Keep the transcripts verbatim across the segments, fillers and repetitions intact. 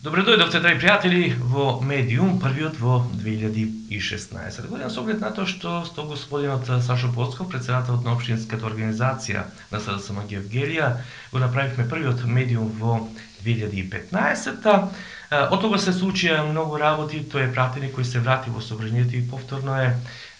Добре дојдовте, драги пријатели, во Медиум, првиот во две илјади и шеснаесетта година, со оглед на тоа што сто господинот Сашо Поцков, председателот на општинската организација на СДСМ Гевгелија, го направивме првиот Медиум во две илјади и петнаесетта. Од тога се случија многу работи, тој е пратеник кој се врати во собранието и повторно е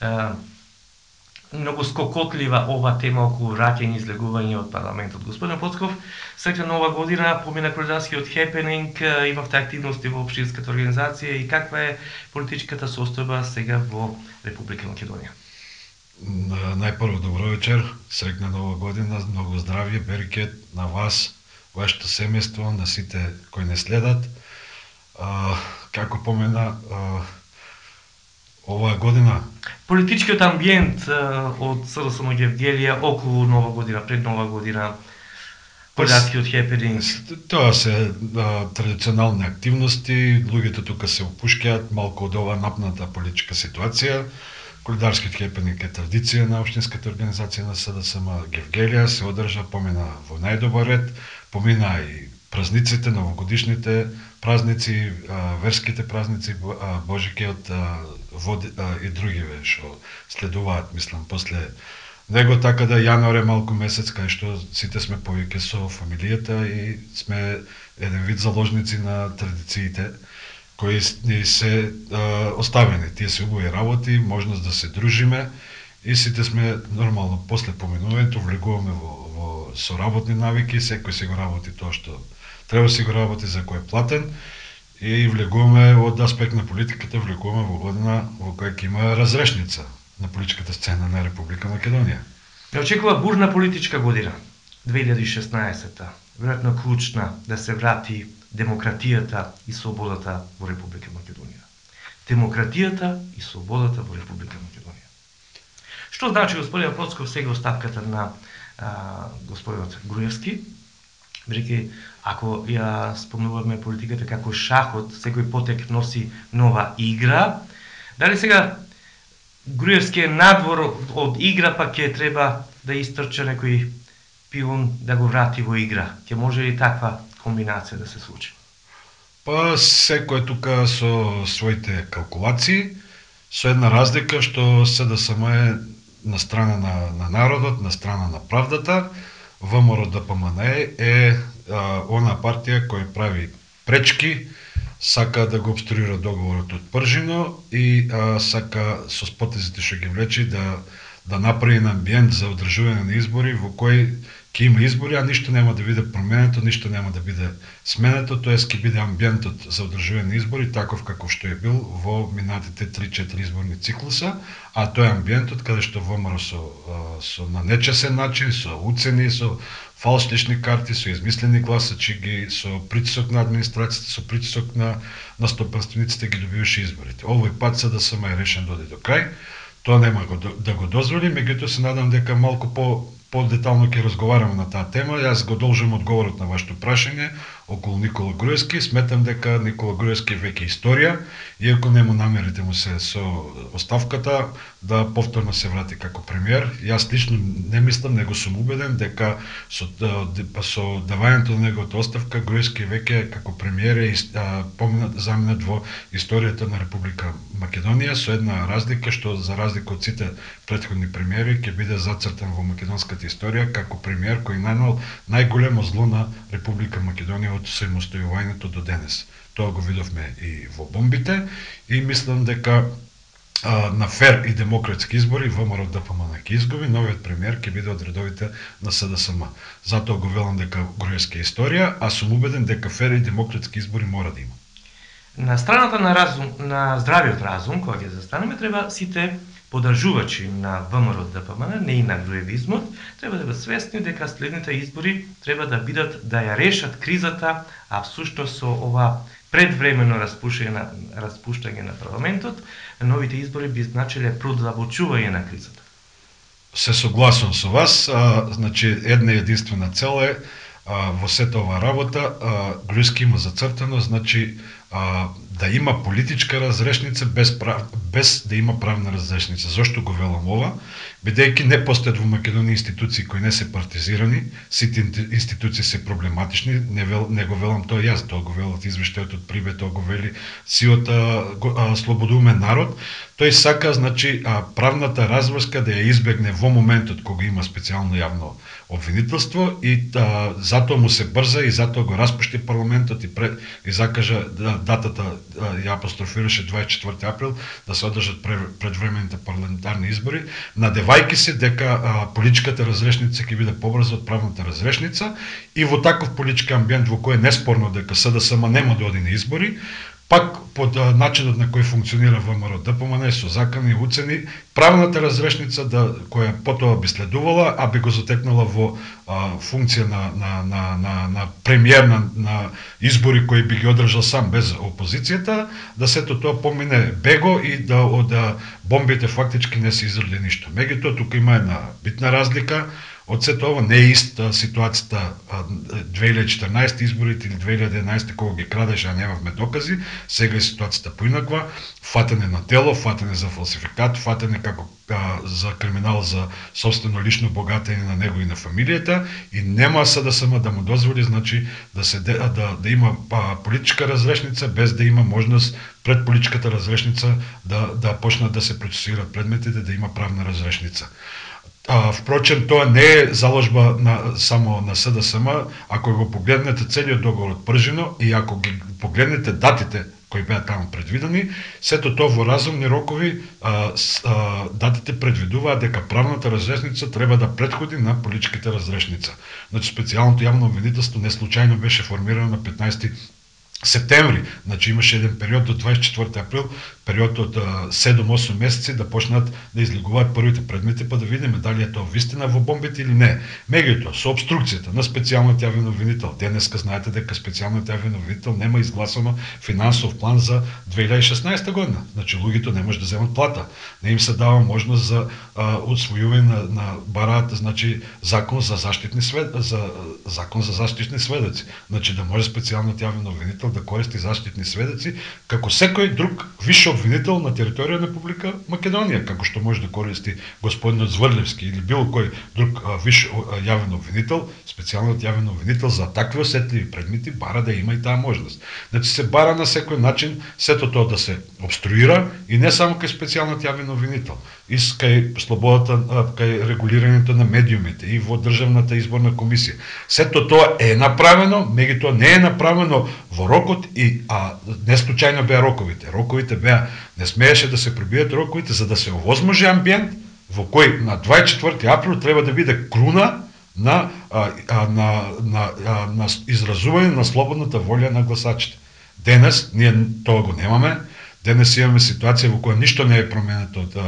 многу скокотлива ова тема околу враќање и излегување од парламентот. Господин Поцков, среќна нова година, помина колендарскиот хепенинг, имавте активности во општинската организација и каква е политичката состојба сега во Република Македонија? Најпрво добро вечер, среќна нова година, многу здравје, берекет на вас, вашето семејство, на сите кои не следат. А, како помена, а, оваа година политичкиот амбиент од СДСМ Гевгелија околу нова година, пред нова година, колендарскиот хепенинг. Тоа се а, традиционални активности, луѓето тука се опушкаат малку од оваа напната политичка ситуација. Колендарскиот хепенинг е традиција на општинската организација на СДСМ Гевгелија, се одржа, помина во најдобар ред, помина и празниците, новогодишните празници, верските празници, Божикиот и други што следуваат, мислам, после него, така да јануар е малку месец кај што сите сме повеќе со фамилијата и сме еден вид заложници на традициите кои ни се а, оставени. Тие се убави работи, можност да се дружиме и сите сме нормално после поминувањето влегуваме во, во соработни навики, секој се го работи тоа што треба да си го работи за кој е платен и влегуваме од аспект на политиката, влегуваме во година во која ќе има разрешница на политичката сцена на Република Македонија. Не очекува бурна политичка година, две илјади и шеснаесетта, веројатно клучна да се врати демократијата и слободата во Република Македонија. Демократијата и слободата во Република Македонија. Што значи, господин Поцков, сега оставката на а, господинот Груевски? Бидејќи, ако ја спомнуваме политиката како шахот, секој потек носи нова игра, дали сега Груевски е надвор од игра, па ќе треба да истрча некој пион да го врати во игра? Ќе може ли таква комбинација да се случи? Па секој тука со своите калкулации, со една разлика што СДСМ е на страна на, на народот, на страна на правдата. ВМРО-ДПМН е а, она партија која прави пречки, сака да го обструира договорот од Пржино и а, сака со потезите што ги влечи да да направи еден амбиент за одржување на избори во кој ќе има избори, а ништо нема да биде променето, ништо нема да биде сменето, тоест ќе биде амбиентот за одржување на избори таков каков што е бил во минатите три-четири изборни циклуса, а тој е амбиентот каде што ВМРО со, со на нечесен начин, со уцени, со фалшични карти, со измислени гласачи, ги со притисок на администрацијата, со притисок на настапниците ги добиваше изборите. Овој пат СДСМ е решен да оди до крај. Тоа нема го, да го дозволи, меѓутоа се надам дека малку по по-детално ќе разговараме на таа тема. Јас го должам одговорот на вашето прашање околу Никола Груевски. Сметам дека Никола Груевски е веќе историја, иако нему намерите му се со оставката да повторно се врати како премиер. Јас лично не мислам, него сум убеден дека со, со давањето на неговата оставка Груевски веќе како премиер е поминат, заминат во историјата на Република Македонија, со една разлика што за разлика од сите претходни премиери ќе биде зацртан во македонската историја како премиер кој нанел најголемо зло на Република Македонија од самостојувањето до денес. Тоа го видовме и во бомбите и мислам дека а, на фер и демократски избори ВМРО-ДПМН ќе изгуби, новиот премиер ќе биде од редовите на СДСМ. Затоа го велам дека Груевски е историја, а сум убеден дека фер и демократски избори мора да има. На страната на разум, на здравиот разум, кога ќе застанеме, треба сите подржувачи на ВМРО-ДПМН, не и на груевизмот, треба да бидат свесни дека следните избори треба да бидат да ја решат кризата, а всушност со ова предвремено распуштање на, распуштање на парламентот, новите избори би значиле продолбочување на кризата. Се согласувам со вас, а, значи една единствена цел е а, во сета оваа работа, Груевски има зацртано, значи а, да има политичка разрешница без, прав, без да има правна разрешница. Зошто го велам ова? Бидејќи не постојат во Македонија институции кои не се партизирани, сите институции се проблематични, не, вел, не го велам тоа јас, тоа го велат извештајот од Прибе, тоа го вели сиот слободумен народ. Тој сака, значи, а, правната разврска да ја избегне во моментот кога има специјално јавно обвинителство и а, затоа му се брза и затоа го распушти парламентот и, пред, и закажа да, датата, а, ја апострофираше дваесет и четврти април, да се одржат предвремените парламентарни избори, надевајки се дека а, политичката разрешница ќе биде побрза од правната разрешница и во таков политички амбиент во кој е неспорно дека СДСМ нема да оди на избори, пак под а, начинот на кој функционира ВМРО ДПМН со закани и уцени, правната разрешница да која потоа би следувала, а би го затекнала во а, функција на на на на, на премиер на, на избори кои би ги одржал сам без опозицијата, да сето тоа помине бего и да од бомбите фактички не се изроди ништо. Меѓутоа тука има една битна разлика. Од сето ова не е иста ситуацијата две илјади и четрнаесетте изборите или две илјади и еднаесетте кога ги крадеше, а немавме докази. Сега е ситуацијата поинаква. Фатене на дело, фатене за фалсификат, фатене како а, за криминал за собствено лично богатење на него и на фамилијата и нема СДСМ да му дозволи, значи да се да, да, да има а, политичка разрешница без да има можност пред политичката разрешница да да почнат да се процесираат предметите, да има правна разрешница. А, впрочем, тоа не е заложба на, само на СДСМ, ако го погледнете целиот договор од Пржино и ако ги погледнете датите кои беа таму предвидени, сето тоа во разумни рокови а, с, а, датите предвидуваат дека правната разрешница треба да претходи на политичката разрешница. Значи специјалното јавно обвинителство не случајно беше формирано на петнаесети септември, значи имаше еден период до дваесет и четврти април, период од седум-осум месеци да почнат да излегуваат првите предмети, па да видиме дали е тоа вистина во бомбите или не. Меѓутоа, со обструкцијата на специјалниот јавен обвинител, денеска знаете дека специјалниот јавен обвинител нема изгласано финансов план за две илјади и шеснаесетта година. Значи луѓето не може да земат плата. Не им се дава можност за а, усвојување на, на бараат, значи закон за заштитни свед, за закон за заштитни сведоци. Значи да може специјалниот јавен обвинител да користи заштитни сведоци како секој друг висш обвинител на територија на Република Македонија, како што може да користи господинот Зврлевски или било кој друг а, висш а, јавен обвинител. Специјалниот јавен обвинител за такви осетливи предмети бара да има и таа можност. Значи се бара на секој начин сето тоа да се обструира и не само кај специјалниот јавен обвинител, и кај слободата, кај регулирањето на медиумите и во државната изборна комисија. Сето тоа е направено, меѓутоа не е направено во рокот и а не случајно беа роковите. Роковите беа не смееше да се пребијат роковите за да се овозможи амбиент во кој на дваесет и четврти април треба да биде круна на а, а, на на, а, на изразување на слободната волја на гласачите. Денес ние тоа го немаме. Денес имаме ситуација во која ништо не е променето од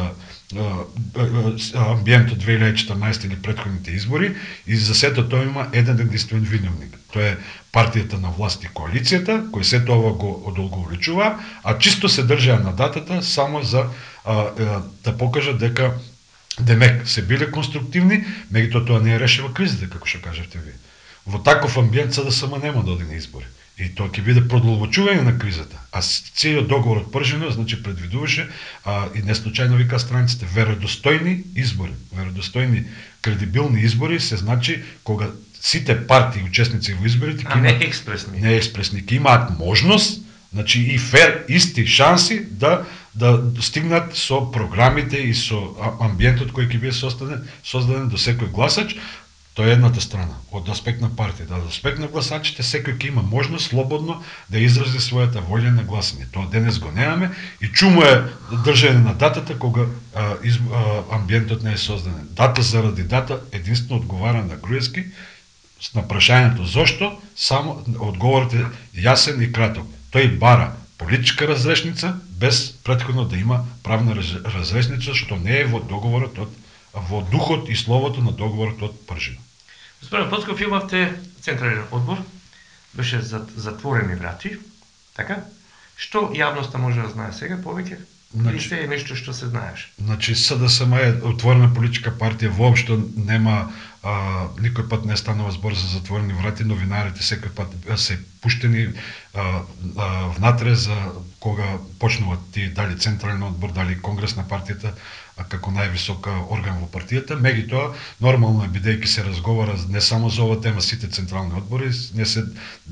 амбиентот две илјади и четрнаесетте или претходните избори и за сето тоа има еден единствен виновник. Тоа е партијата на власт и коалицијата, кој сето ова го одолговлечува, а чисто се држаа на датата само за а, а, да покажат дека демек се биле конструктивни, меѓутоа тоа не е решила кризата, како што кажавте ви. Во таков амбиент СДСМ нема да оди на избори. И тоа ќе биде продолбочување на кризата. А целиот договор од Пржино, значи предвидуваше а, и не случајно вика страниците веродостојни избори, веродостојни кредибилни избори се значи кога сите партии учесници во изборите а не експресни. Не експресни, ќе имаат можност, значи и фер исти шанси да да стигнат со програмите и со амбиентот кој ќе биде создаден, создаден до секој гласач. Тоа е едната страна, од аспект на партијата. Од аспект на гласачите, секој ќе има можност слободно да изрази својата волја на гласање. Тоа денес го немаме и чумо е држање на датата кога а, из, а, амбиентот не е создаден. Дата заради дата единствено одговара на Груевски на прашањето зошто, само одговорот е јасен и краток. Тој бара политичка разрешница без претходно да има правна разрешница, што не е во договорот од во духот и словото на договорот од Пржино. Господин Поцков, имавте централен одбор, беше за затворени врати, така? Што јавноста може да знае сега повеќе? Значи, или се е нешто што се знаеш? Значи СДСМ е отворена политичка партија, воопшто нема а, никој пат не станува збор за затворени врати, новинарите секој пат се пуштени а, а, внатре за кога почнуваат ти дали централен одбор, дали конгрес на партијата, а како највисока орган во партијата. Меѓутоа, нормално е, бидејќи се разговара не само за ова тема, сите централни одбори не се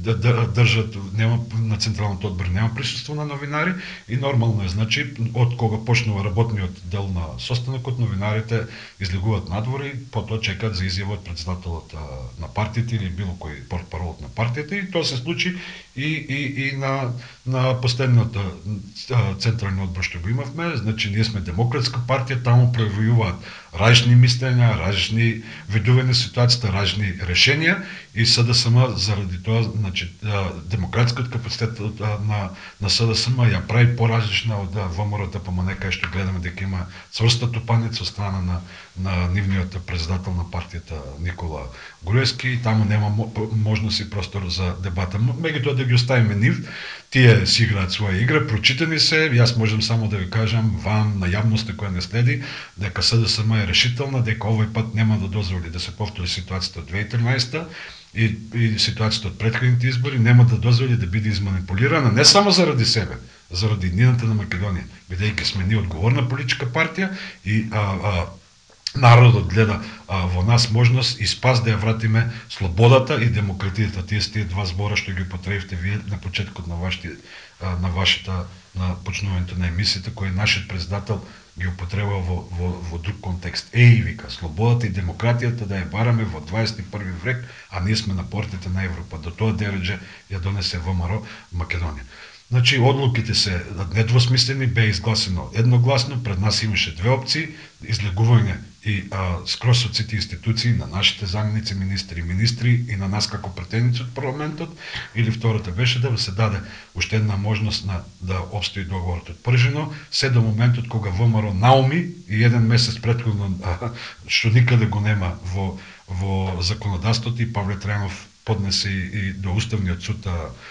држат, нема на централниот одбор нема присуство на новинари и нормално е, значи, од кога почнува работниот дел на состанокот, новинарите излегуваат надвор и потоа чекаат за изјава од претседателот на партијата или било кој портпаролот на партијата, и тоа се случи и, и, и на, на последниот централен одбор што го имавме. Значи, ние сме демократска партија, таму проявуваат различни мислења, различни видови на ситуацијата, различни решенија, и СДСМ заради тоа, значи, демократскиот капацитет на, на СДСМ ја прави поразлична од ВМРО-ДПМНЕ, кај што гледаме дека има цврста тупаница од страна на, на нивниот председател на партијата Никола Груевски, и таму нема можност и простор за дебата. Меѓутоа, да ги оставиме нив, тие си играат своја игра, прочитани се. Јас можам само да ви кажам вам, на јавноста која не следи, дека СДСМ е решителна, дека овој пат нема да дозволи да се повтори ситуацијата од две илјади и тринаесетта и, и ситуацијата од претходните избори, нема да дозволи да биде изманипулирана не само заради себе, заради иднината на Македонија, бидејќи сме ние одговорна политичка партија и а, а, народот гледа а, во нас можност и спас да ја вратиме слободата и демократијата. Тие сте два збора што ги употребивте вие на почетокот на вашите на вашата на почнувањето на емисијата, кој нашиот председател ги употребува во, во, во друг контекст. Еј, вика, слободата и демократијата да ја бараме во дваесет и први век, а ние сме на портите на Европа. До тоа дереđe ја донесе ВМРО Македонија. Значи, одлуките се недвосмислени, бе изгласено едногласно, пред нас имаше две опции, излегување и а, скрос од сите институции, на нашите заменици, министри и министри, и на нас како претеници од парламентот, или втората беше да се даде уште една можност на, да обстои договорот од Пржино, се до моментот кога ВМРО науми и еден месец претходно, а, што никаде го нема во, во законодавството, и Павле Трајанов поднесе и, и до Уставниот суд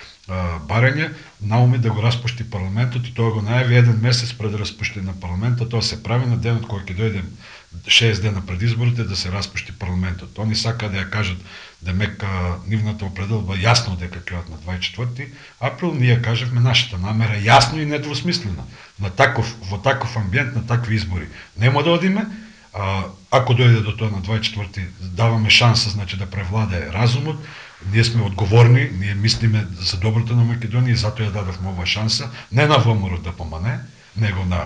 барање, науми да го распушти парламентот, и тоа го најави еден месец пред распуштање на парламентот. Тоа се прави на денот кој ќе дојде шест дена пред изборите да се распушти парламентот. Они сака да ја кажат демек нивната определба јасно дека ќе одат на дваесет и четврти април, ние кажавме нашата намера јасно и недвосмислена. На таков во таков амбиент, на такви избори нема да одиме. А, ако дојде до тоа на дваесет и четврти, даваме шанса, значи, да превладае разумот. Ние сме одговорни, ние мислиме за доброто на Македонија, и затоа ја дадовме оваа шанса, не на ВМРО-ДПМНЕ, него на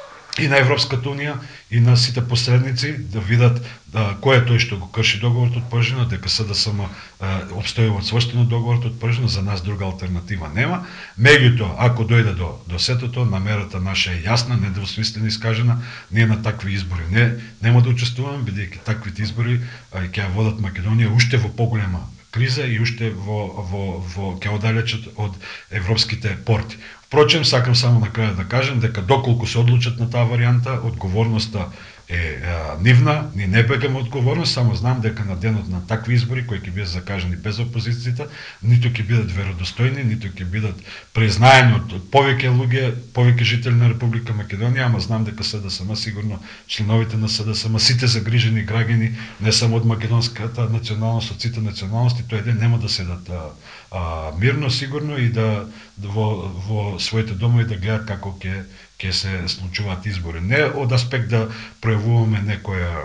и на Европската унија, и на сите посредници да видат да, кој е тој што го крши договорот од Пржино, дека СДСМ обстојува цврстено договорот од Пржино, за нас друга алтернатива нема. Меѓутоа, ако дојде до, до сетото, намерата наша е јасна, недвосмислено искажена, ние на такви избори не, нема да учествуваме, бидејќи таквите избори ќе ја водат Македонија уште во поголема криза и уште во, во, во ќе оддалечат од европските порти. Впрочем, сакам само на крај да кажем дека доколку се одлучат на таа варијанта, одговорноста е, е нивна, ние не бегаме одговорност, само знам дека на денот на такви избори, кои ќе бидат закажани без опозицијата, ниту ќе бидат веродостојни, ниту ќе бидат признаени од, од повеќе луѓе, повеќе жители на Република Македонија, ама знам дека СДСМ, сигурно членовите на СДСМ, сите загрижени граѓани, не само од македонската националност, од сите националности, тој ден нема да седат а, а, мирно, сигурно, и да во, во своите домови да гледат како ќе ќе се случуваат избори. Не од аспект да пројавуваме некоја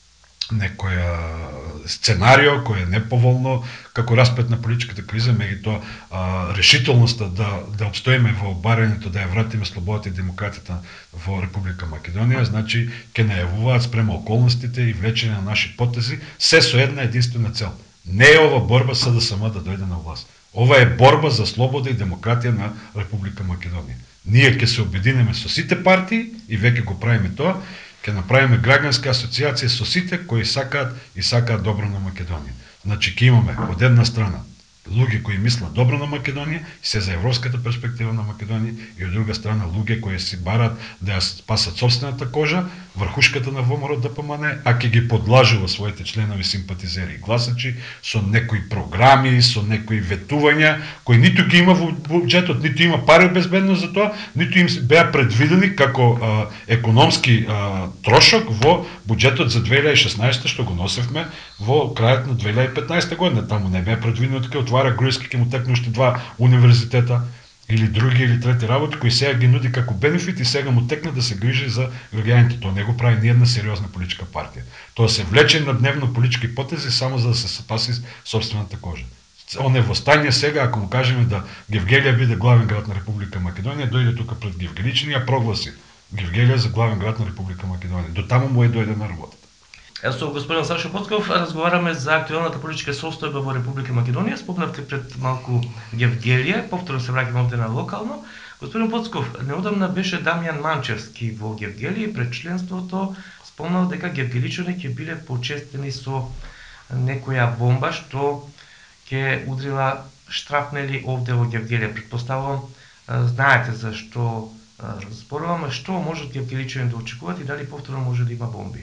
некоја сценарио кој е неповолно како расплет на политичката криза, меѓутоа решителноста да да обстоиме во барањето да ја вратиме слободата и демократијата во Република Македонија, значи ќе најавуваат спрема околностите и влечење на наши потези, се со една единствена цел. Не е ова борба СДСМ да дојде на власт. Ова е борба за слобода и демократија на Република Македонија. Ние ќе се обединеме со сите партии и веќе го правиме тоа, ќе направиме граѓанска асоциација со сите кои сакаат и сакаат добро на Македонија. Значи ќе имаме од една страна луѓе кои мислат добро на Македонија, се за европската перспектива на Македонија, и од друга страна луѓе кои си барат да ја спасат собствената кожа, врхушката на ВМРО Д П М Н, а ќе ги подлажува своите членови, симпатизери и гласачи со некои програми, со некои ветувања кои ниту ги има во буџетот, ниту има пари безбедно за тоа, ниту им беа предвидени како а, економски а, трошок во буџетот за две илјади и шеснаесетта што го носевме во крајот на две илјади и петнаесетта година. Таму не беа предвидено дека отвара Груевски, ќе му текне уште два универзитета или други или трети работи кои сега ги нуди како бенефит и сега му текне да се грижи за граѓаните. Тоа не го прави ни една сериозна политичка партија. Тоа се влече на дневно политички потези само за да се спаси собствената кожа. Оне востање сега, ако му кажеме да Гевгелија биде главен град на Република Македонија, дојде тука пред Гевгеличани и ја прогласи Гевгелија за главен град на Република Македонија. До таму му е дојде на работата. Со господин Сашо Поцков разговараме за актуелната политичка состојба во Република Македонија. Спомнавте пред малку Гевгелија, повторно се враќаме овде на локално. Господин Поцков, неодамна беше Дамјан Манчевски во Гевгелија и пред членството спомнал дека гевгеличани ќе биле почестени со некоја бомба што ќе удрила штрапнели овде во Гевгелија. Предпоставувам, знаете за што зборуваме, што можат гевгеличани да очекуваат и дали повторно може да има бомби?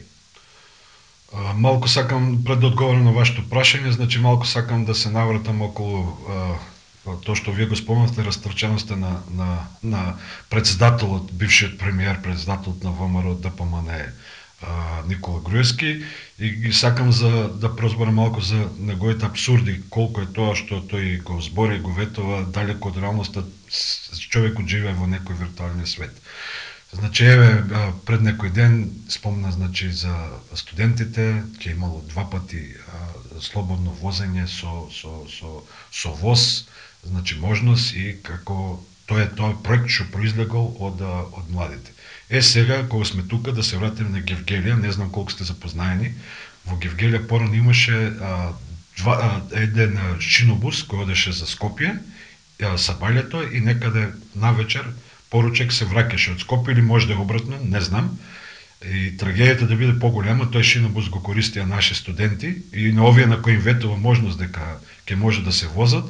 Малку сакам, пред да одговорам на вашето прашање, значи малку сакам да се навратам околу а, тоа што вие го спомнавте, растрченоста на, на, на председателот, бившиот премиер, председателот на ВМРО Д П М Н Никола Груевски, и ги сакам за да прозборам малку за неговите абсурди, колку е тоа што тој го збори и го ветува далеко од реалноста, човекот живее во некој виртуален свет. Значи, еве, пред некој ден спомна, значи, за студентите, ќе имало два пати а, слободно возење со, со, со, со воз, значи, можност, и како тоа е тоа проект што произлегол од, од младите. Е, сега, кога сме тука, да се вратиме на Гевгелија, не знам колку сте запознаени, во Гевгелија порано имаше а, два, а, еден шинобус кој одеше за Скопје, а, сабаљето, и некаде навечер поручек се враќаше од Скопје, или може да е обратно, не знам. И трагедијата да биде поголема, тој шинобус го користија наши студенти и на овие на кои им ветува можност дека ќе може да се возат,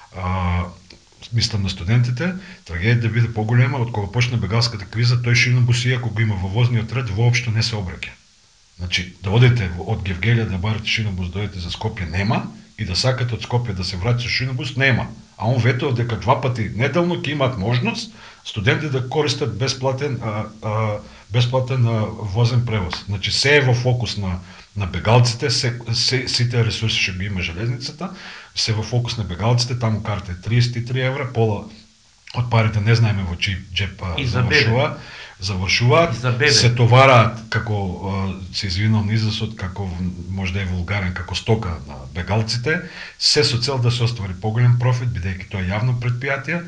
а, мислам на студентите, трагедијата да биде поголема, од кога почна бегалската криза, тој шинобус, иако го има во возниот ред, воопшто не се обраќа. Значи, да одите од Гевгелија да барате шинобус, да одите за Скопје, нема, и да сакате од Скопје да се враќа шинобус, нема. А он ветува дека два пати неделно ќе имаат можност студенти да користат бесплатен а, а, бесплатен а, возен превоз. Значи, се е во фокус на на бегалците, се, се, сите ресурси што ги има железницата, се во фокус на бегалците, таму карта е триесет и три евра, пола од парите не знаеме во чиј джеп завршува, завршуваат, се товараат, како се извинувам на изразот, како може да е вулгарен, како стока на бегалците, се со цел да се оствари поголем профит, бидејќи тоа е јавно предпријатие,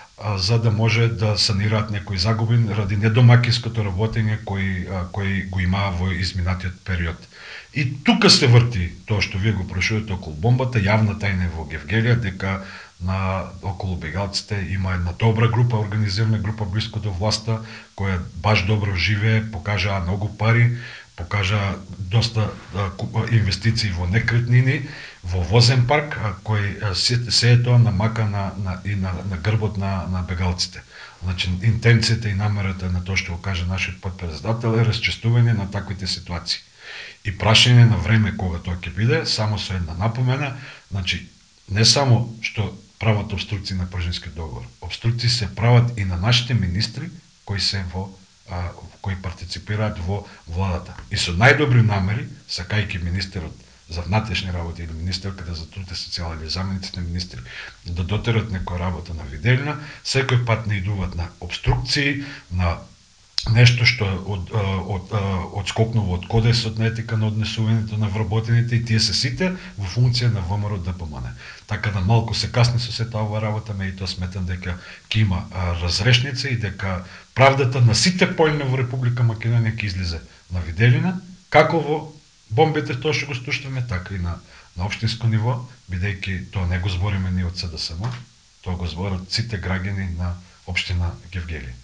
за да може да санираат некои загуби ради недомакинското работење кои, кои го имаа во изминатиот период. И тука се врти тоа што вие го прашувате околу бомбата, јавна тајна во Гевгелија, дека на околу бегалците има една добра група, организирана група близко до власта, која баш добро живее, покажаа многу пари, покажа доста а, инвестиции во некретнини, во возен парк, а, кој а, се, се е тоа на мака на, на, и на, на грбот на, на бегалците. Значи, интенцијата и намерата на тоа што го каже нашиот подпредседател е расчестување на таквите ситуации. И прашање на време кога тоа ќе биде, само со една напомена, значи, не само што прават обструкции на Пржинскиот договор, обструкции се прават и на нашите министри кои се во а, кои партиципираат во владата. И со најдобри намери, сакајќи министерот за внатрешни работи или министерката за труд и социјала или замениците министри да дотерат некоја работа на виделина, секој пат не идуваат на обструкции, на нешто што од, од, од, одскокнува од кодексот на етика на однесувањето на вработените, и тие се сите во функција на ВМРО Д П М Н. Така да малку се касни со сета ова работа, ме и тоа сметам дека ќе има а, разрешница и дека правдата на сите појми во Република Македонија ќе излезе на виделина, како во бомбите тоа што го слушнеме, така и на, на општинско ниво, бидејќи тоа не го збориме ни од С Д С М, тоа го зборат сите граѓани на општина Гевгелија.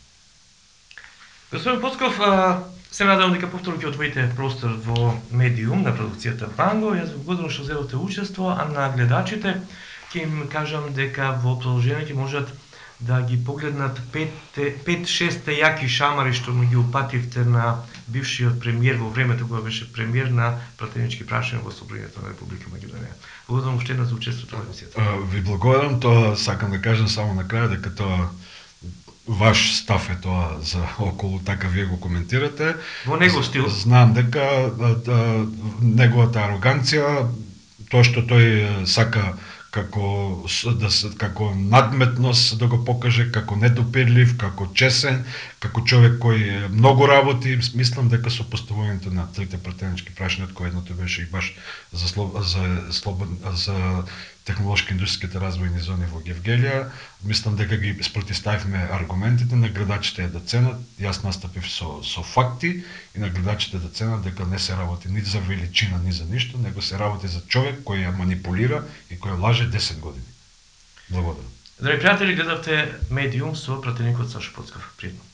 Господин Поцков, се надевам дека повторно ќе отвоите простор во медиум на продукцијата Банго. Јас ви благодарам што взеловте учество, а на гледачите ќе им кажам дека во продолжение ќе можат да ги погледнат пет-шест јаки шамари што му ги упативте на бившиот премиер во времето кога беше премиер на пратенички прашања во Собранието на Република Македонија. Благодарам уште еднаш за учеството во емисијата. Ви благодарам, тоа сакам да кажам само на крај дека тоа ваш став е тоа за околу така вие го коментирате. Во негов стил. Знам дека да, да, неговата ароганција, тоа што тој сака како да како надметност да го покаже, како недопирлив, како чесен, како човек кој многу работи, мислам дека со поставувањето на трите пратенички прашања, од кои едното беше и баш за за слободен за технолошки индустријските развојни зони во Гевгелија, мислам дека ги спротивставивме аргументите на гледачите да ценат. Јас настапив со со факти и на гледачите да ценат дека не се работи ни за величина, ни за ништо, него се работи за човек кој ја манипулира и кој лаже десет години. Благодарам. Драги пријатели, гледавте Медиум со пратеникот Сашо Поцкав. Пријатно.